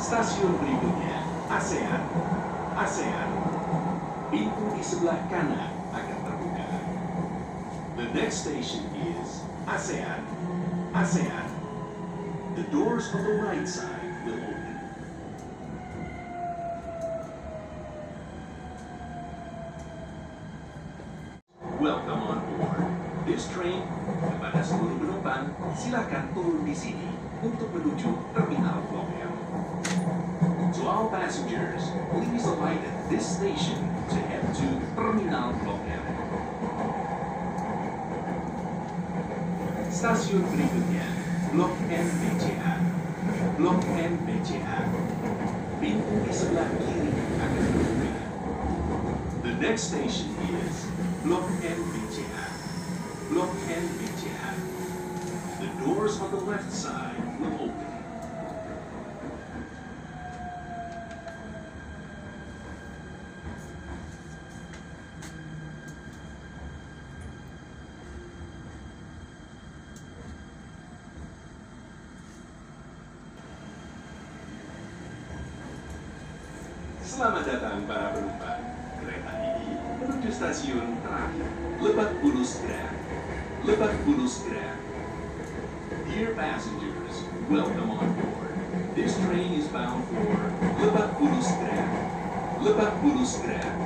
Stasiun berikutnya, ASEAN. ASEAN. Pintu di sebelah kanan akan terbuka. The next station is ASEAN. ASEAN. The doors on the right side will open. Welcome on board. This train, kepada seluruh penumpang, silakan turun di sini untuk menuju Terminal Blok M. To all passengers, please alight at this station to head to Terminal Blok M. Stasiun berikutnya, Blok M BCA. Blok M BCA. Pintu di sebelah kiri akan terbuka. The next station is Blok M BCA. Blok M BCA. The doors on the left side will open. Selamat datang para penumpang. Kereta ini menuju stasiun terakhir, Lebak Bulus Grab. Lebak Bulus Grab. Dear passengers, welcome on board. This train is bound for Lebak Bulus Grab. Lebak Bulus Grab.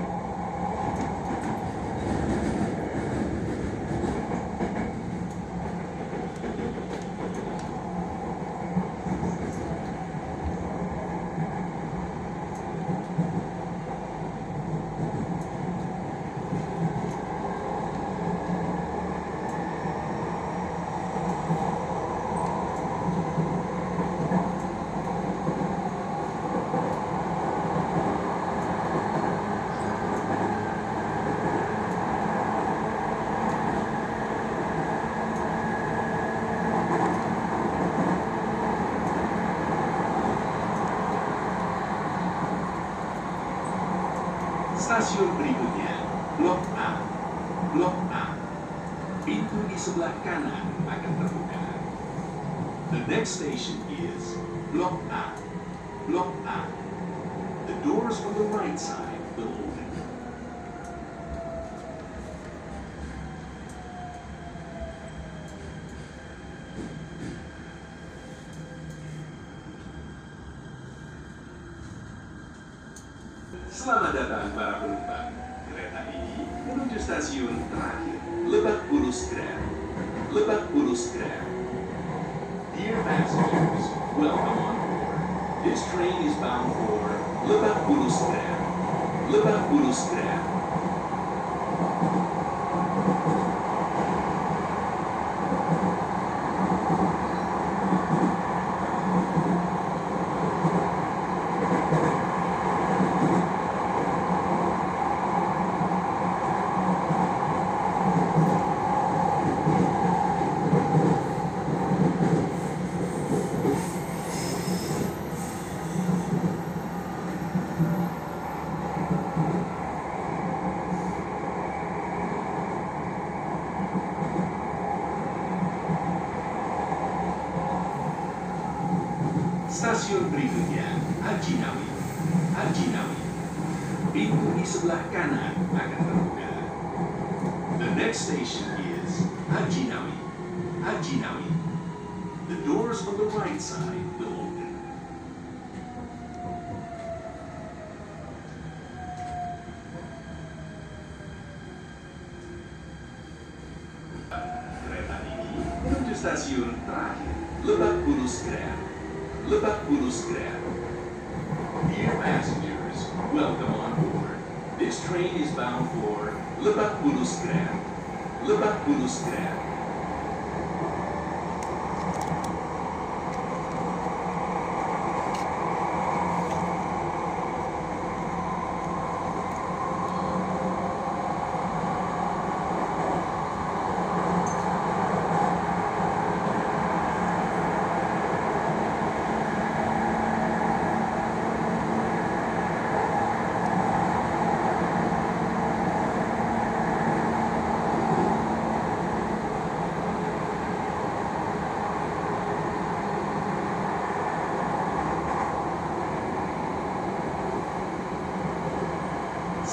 Stasiun berikutnya, Blok A. Blok A. Pintu di sebelah kanan akan terbuka. The next station is Blok A. Blok A. The doors on the right side will open. Selamat datang para penumpang. Kereta ini menuju stasiun terakhir, Lebak Bulus Grab. Lebak Bulus Grab. Dear passengers, welcome on board. This train is bound for Lebak Bulus Grab. Lebak Bulus Grab. Stasiun berikutnya, Haji Nawi. Haji Nawi. Pintu di sebelah kanan akan terbuka. The next station is Haji Nawi. Haji Nawi. The doors on the right side will open. Kereta ini menuju stasiun terakhir, Lebak Bulus Grab. Lebak Bulus Grab. Dear passengers, welcome on board. This train is bound for Lebak Bulus Grab. Lebak Bulus Grab.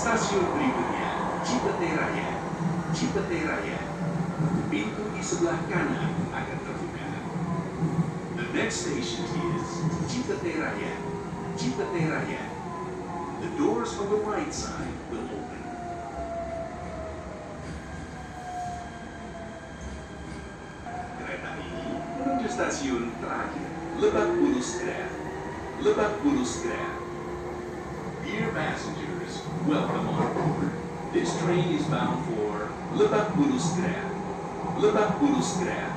Stasiun berikutnya, Cipete Raya. Cipete Raya. Pintu di sebelah kanan akan terbuka. The next station is Cipete Raya. Cipete Raya. The doors on the right side will open. Kereta ini menuju stasiun terakhir, Lebak Bulus Grab. Lebak Bulus Grab. Dear passengers, welcome on board. This train is bound for Lebak Bulus Grab. Lebak Bulus Grab.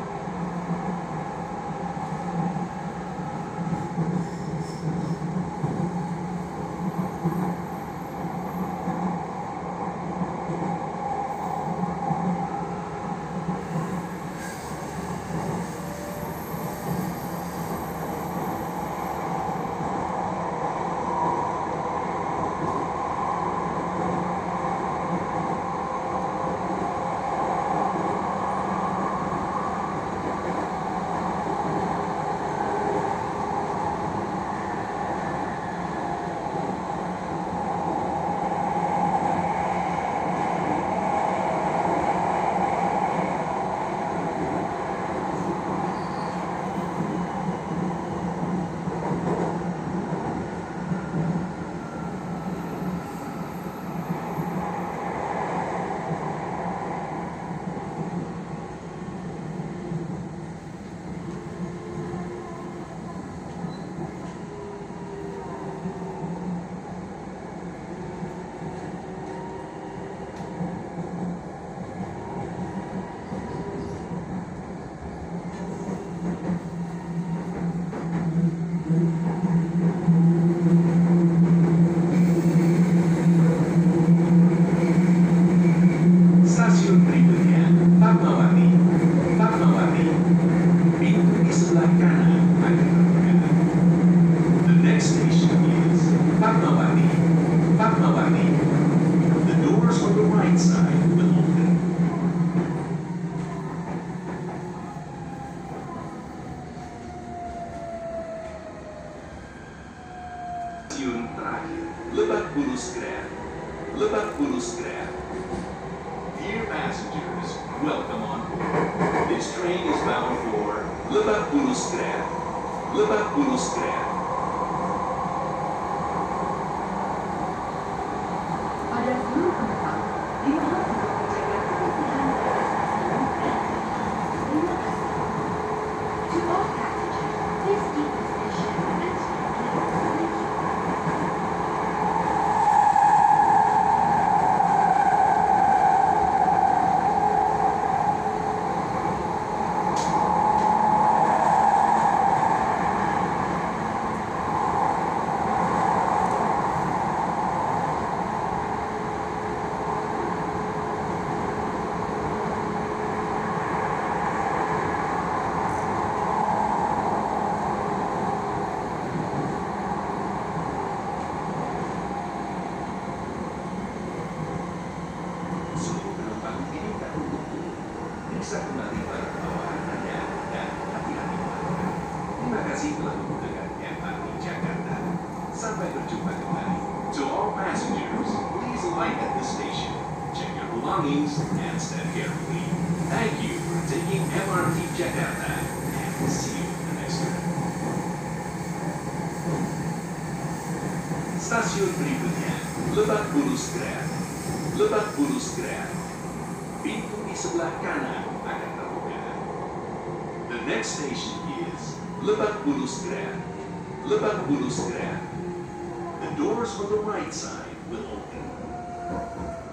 Stasiun berikutnya, Fatmawati. Fatmawati. Pintu di sebelah kanan akan terbuka. The next station is Fatmawati. Fatmawati. The doors on the right side will open. Stasiun terakhir, Lebak Bulus Grab. Lebak Bulus Grab. Dear passengers, welcome on board. This train is bound for Lebak Bulus Grab. Lebak Bulus Grab. Pada seluruh penumpang, dimohon untuk menjaga kebersihan pada stasiun dan terima kasih. To all passengers, please keep the station and stay clear. Thank you. Seluruh penumpang diminta untuk bisa kembali pada bawahan Anda dan hati-hati melakukan. Terima kasih telah menggunakan MRT Jakarta. Sampai berjumpa kembali. To all passengers, please alight at the station. Check your belongings and stand carefully. Thank you for taking MRT Jakarta and see you in the next trip. Stasiun berikutnya, Lebak Bulus Grab. Lebak Bulus Grab. Pintu di sebelah kanan akan terbuka. The next station is Lebak Bulus Grab. Lebak Bulus Grab. The doors on the right side will open.